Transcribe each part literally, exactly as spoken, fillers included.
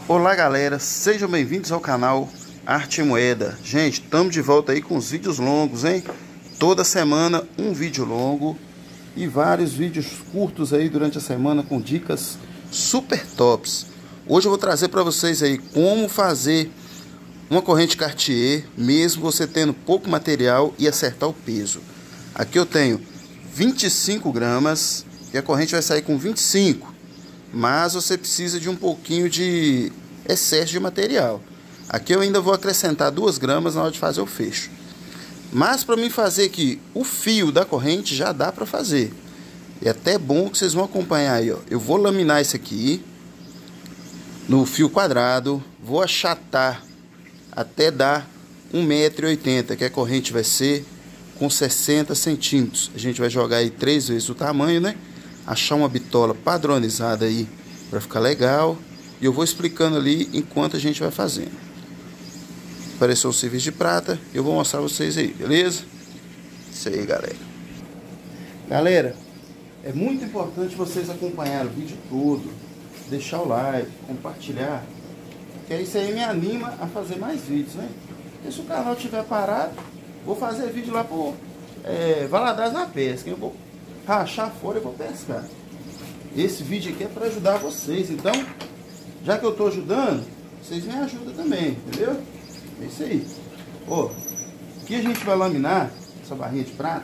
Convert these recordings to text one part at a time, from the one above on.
Olá galera, sejam bem-vindos ao canal Arte e Moeda. Gente, estamos de volta aí com os vídeos longos, hein? Toda semana um vídeo longo e vários vídeos curtos aí durante a semana com dicas super tops. Hoje eu vou trazer para vocês aí como fazer uma corrente Cartier, mesmo você tendo pouco material, e acertar o peso. Aqui eu tenho vinte e cinco gramas e a corrente vai sair com vinte e cinco, mas você precisa de um pouquinho de excesso de material. Aqui eu ainda vou acrescentar duas gramas na hora de fazer o fecho. Mas para mim fazer aqui o fio da corrente já dá para fazer. É até bom que vocês vão acompanhar aí, ó. Eu vou laminar isso aqui no fio quadrado, vou achatar até dar um metro e oitenta, que a corrente vai ser com sessenta centímetros. A gente vai jogar aí três vezes o tamanho, né? Achar uma bitola padronizada aí para ficar legal. E eu vou explicando ali enquanto a gente vai fazendo. Apareceu o serviço de prata, eu vou mostrar vocês aí, beleza? Isso aí, galera. Galera, é muito importante vocês acompanharem o vídeo todo, deixar o like, compartilhar, que isso aí me anima a fazer mais vídeos, né? Porque se o canal estiver parado, vou fazer vídeo lá pro é, Valadares na pesca. Eu vou rachar fora e vou pescar. Esse vídeo aqui é para ajudar vocês. Então, já que eu estou ajudando, vocês me ajudam também, entendeu? É isso aí. Ó, aqui a gente vai laminar essa barrinha de prata.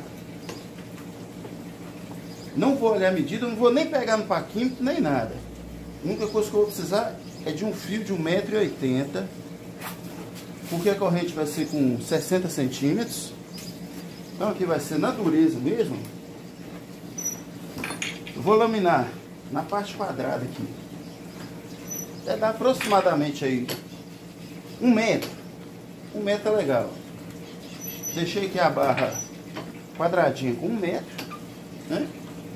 Não vou olhar a medida, não vou nem pegar no paquímetro, nem nada. A única coisa que eu vou precisar é de um fio de um metro e oitenta, porque a corrente vai ser com sessenta centímetros. Então aqui vai ser na dureza mesmo. Eu vou laminar na parte quadrada aqui. Vai dar aproximadamente aí um metro. Um metro é legal. Deixei aqui a barra quadradinha com um metro, né?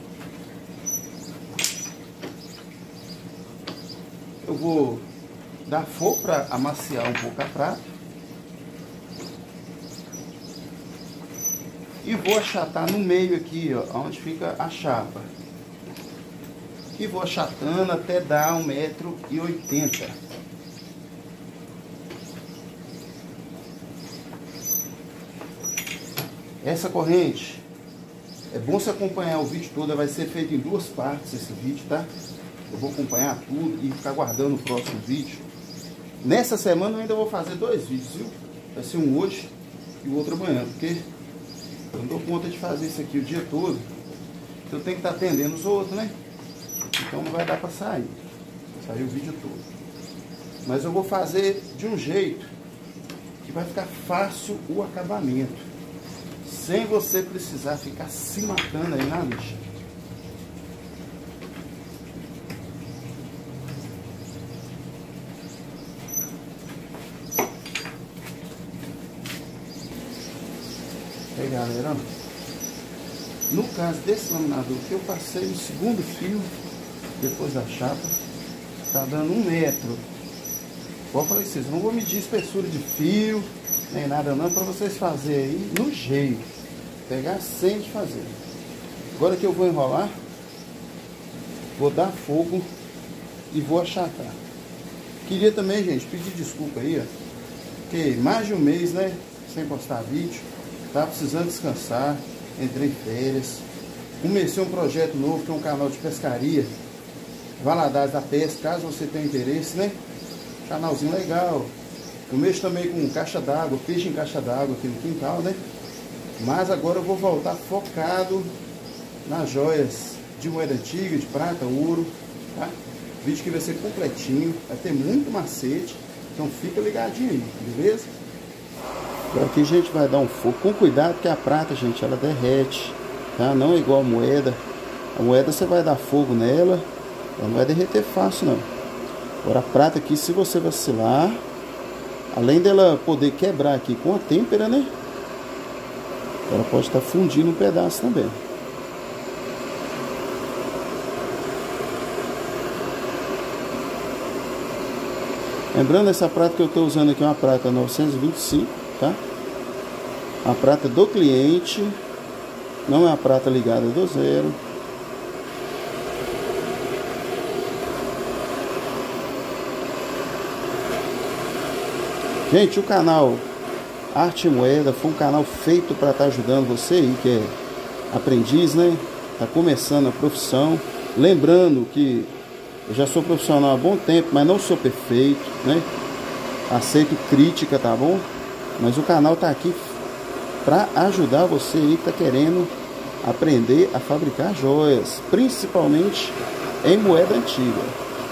Eu vou dar fogo para amaciar um pouco a prata. E vou achatar no meio aqui, ó, onde fica a chapa. E vou achatando até dar um metro e oitenta. Essa corrente, é bom você acompanhar o vídeo todo, vai ser feito em duas partes esse vídeo, tá? Eu vou acompanhar tudo e ficar guardando o próximo vídeo. Nessa semana eu ainda vou fazer dois vídeos, viu? Vai ser um hoje e o outro amanhã, porque eu não dou conta de fazer isso aqui o dia todo. Então eu tenho que estar atendendo os outros, né? Então não vai dar para sair. Sair o vídeo todo. Mas eu vou fazer de um jeito que vai ficar fácil o acabamento, sem você precisar ficar se matando aí na lixa. Aí galera, no caso desse laminador que eu passei no segundo fio, depois da chapa, tá dando um metro. Igual eu falei pra vocês, não vou medir espessura de fio, nem nada não, para vocês fazerem aí no jeito. Pegar sem de fazer. Agora que eu vou enrolar, vou dar fogo e vou achatar. Queria também, gente, pedir desculpa aí, ó, porque mais de um mês, né, sem postar vídeo. Tá precisando descansar, entrei em férias. Comecei um projeto novo, que é um canal de pescaria, Valadares da Pesca, caso você tenha interesse, né? Canalzinho legal. Eu mexo também com caixa d'água, peixe em caixa d'água aqui no quintal, né? Mas agora eu vou voltar focado nas joias de moeda antiga, de prata, ouro, tá? Vídeo que vai ser completinho, vai ter muito macete, então fica ligadinho aí, beleza? Agora aqui a gente vai dar um fogo com cuidado, porque a prata, gente, ela derrete, tá? Não é igual a moeda. A moeda você vai dar fogo nela, ela não vai derreter fácil não. Agora a prata aqui, se você vacilar, além dela poder quebrar aqui com a têmpera, né? Ela pode estar fundindo um pedaço também. Lembrando, essa prata que eu estou usando aqui é uma prata novecentos e vinte e cinco, tá? A prata do cliente, não é a prata ligada do zero. Gente, o canal Arte e Moeda foi um canal feito para estar ajudando você aí que é aprendiz, né? Tá começando a profissão. Lembrando que eu já sou profissional há bom tempo, mas não sou perfeito, né? Aceito crítica, tá bom? Mas o canal tá aqui para ajudar você aí que tá querendo aprender a fabricar joias, principalmente em moeda antiga.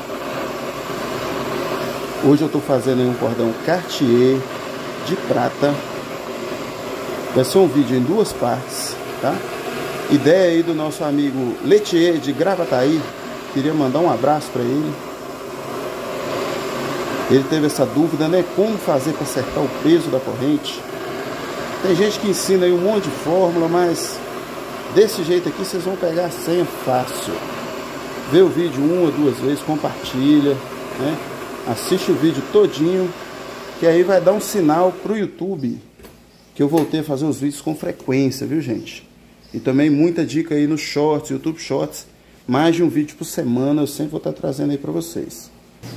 Hoje eu tô fazendo aí um cordão Cartier de prata. Vai ser um vídeo em duas partes, tá? Ideia aí do nosso amigo Letier de Gravataí. Queria mandar um abraço para ele. Ele teve essa dúvida, né? Como fazer para acertar o peso da corrente. Tem gente que ensina aí um monte de fórmula, mas desse jeito aqui vocês vão pegar a senha fácil. Vê o vídeo uma ou duas vezes, compartilha, né? Assiste o vídeo todinho, que aí vai dar um sinal pro YouTube que eu voltei a fazer os vídeos com frequência, viu, gente? E também muita dica aí nos shorts, YouTube Shorts. Mais de um vídeo por semana eu sempre vou estar trazendo aí pra vocês.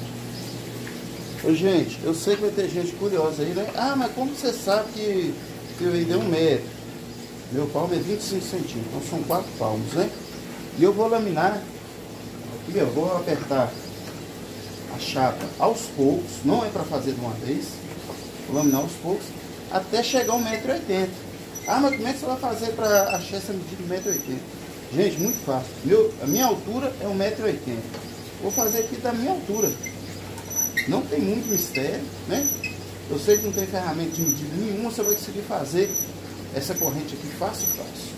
Ô, gente, eu sei que vai ter gente curiosa aí, né? Ah, mas como você sabe que, que eu dei um metro? Meu palmo é vinte e cinco centímetros, então são quatro palmos, né? E eu vou laminar, aqui eu vou apertar a chapa aos poucos, não é para fazer de uma vez, vou laminar aos poucos, até chegar a um metro e oitenta. Ah, mas como é que você vai fazer para achar essa medida de um metro e oitenta? Gente, muito fácil. Meu, a minha altura é um metro e oitenta. Vou fazer aqui da minha altura. Não tem muito mistério, né? Eu sei que não tem ferramenta de medida nenhuma, você vai conseguir fazer essa corrente aqui fácil, fácil.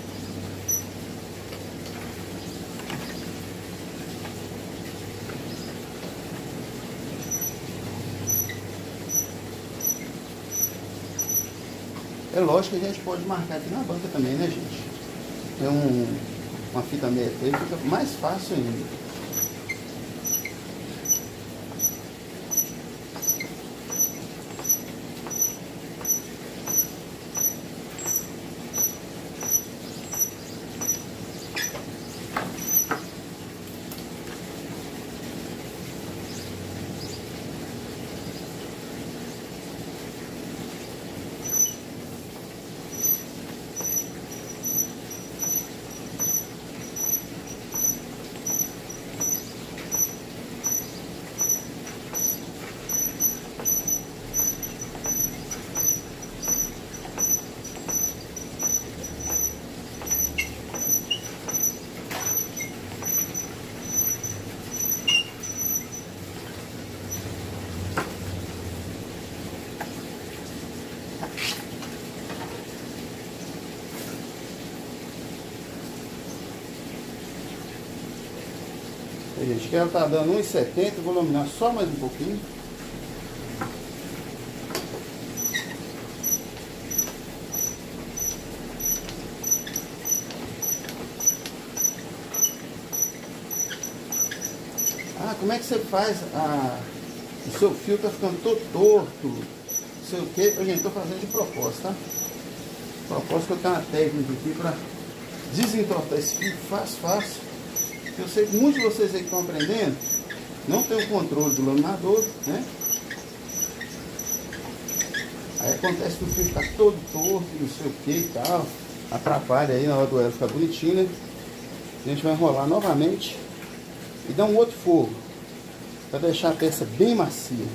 É lógico que a gente pode marcar aqui na banca também, né, gente? É um, uma fita métrica aí, fica mais fácil ainda. Gente, que ela tá dando um e setenta, vou laminar só mais um pouquinho. Ah, como é que você faz? Ah, o seu fio tá ficando todo torto, não sei o que. Gente, tô fazendo de propósito, tá? Propósito que eu tenho uma técnica aqui para desentortar esse fio fácil, fácil. Eu sei que muitos de vocês aí que estão aprendendo não tem o controle do laminador, né? Aí acontece que o fio está todo torto, não sei o que e tal. Atrapalha aí na hora do elo ficar bonitinho, né? A gente vai enrolar novamente e dar um outro fogo para deixar a peça bem macia.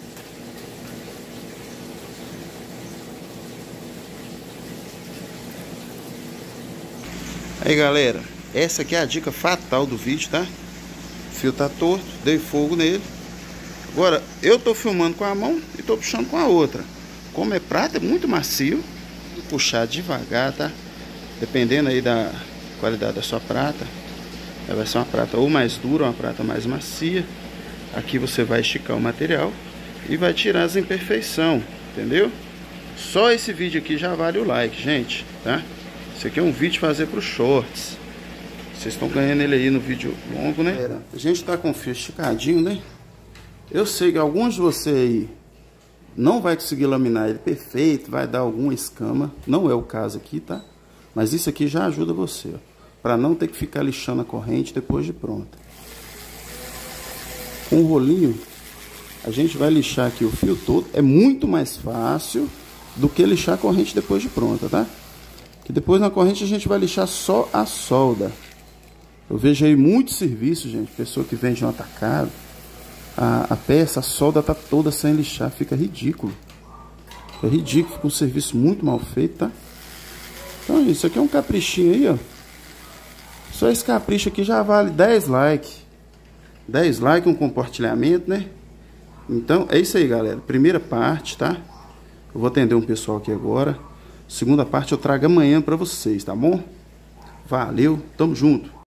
Aí, galera, essa aqui é a dica fatal do vídeo, tá? O fio tá torto, dei fogo nele. Agora, eu tô filmando com a mão e tô puxando com a outra. Como é prata, é muito macio. Vou puxar devagar, tá? Dependendo aí da qualidade da sua prata, vai ser uma prata ou mais dura, ou uma prata mais macia. Aqui você vai esticar o material e vai tirar as imperfeições, entendeu? Só esse vídeo aqui já vale o like, gente, tá? Isso aqui é um vídeo fazer para os shorts. Vocês estão ganhando ele aí no vídeo longo, né? A gente tá com o fio esticadinho, né? Eu sei que alguns de vocês aí não vai conseguir laminar ele perfeito, vai dar alguma escama. Não é o caso aqui, tá? Mas isso aqui já ajuda você, ó, para não ter que ficar lixando a corrente depois de pronta. Com o rolinho, a gente vai lixar aqui o fio todo. É muito mais fácil do que lixar a corrente depois de pronta, tá? Que depois na corrente a gente vai lixar só a solda. Eu vejo aí muito serviço, gente, pessoa que vende no atacado, a, a peça, a solda tá toda sem lixar, fica ridículo. É ridículo, fica um serviço muito mal feito, tá? Então isso aqui é um caprichinho aí, ó. Só esse capricho aqui já vale dez likes. dez likes, um compartilhamento, né? Então é isso aí, galera. Primeira parte, tá? Eu vou atender um pessoal aqui agora. Segunda parte eu trago amanhã pra vocês, tá bom? Valeu, tamo junto.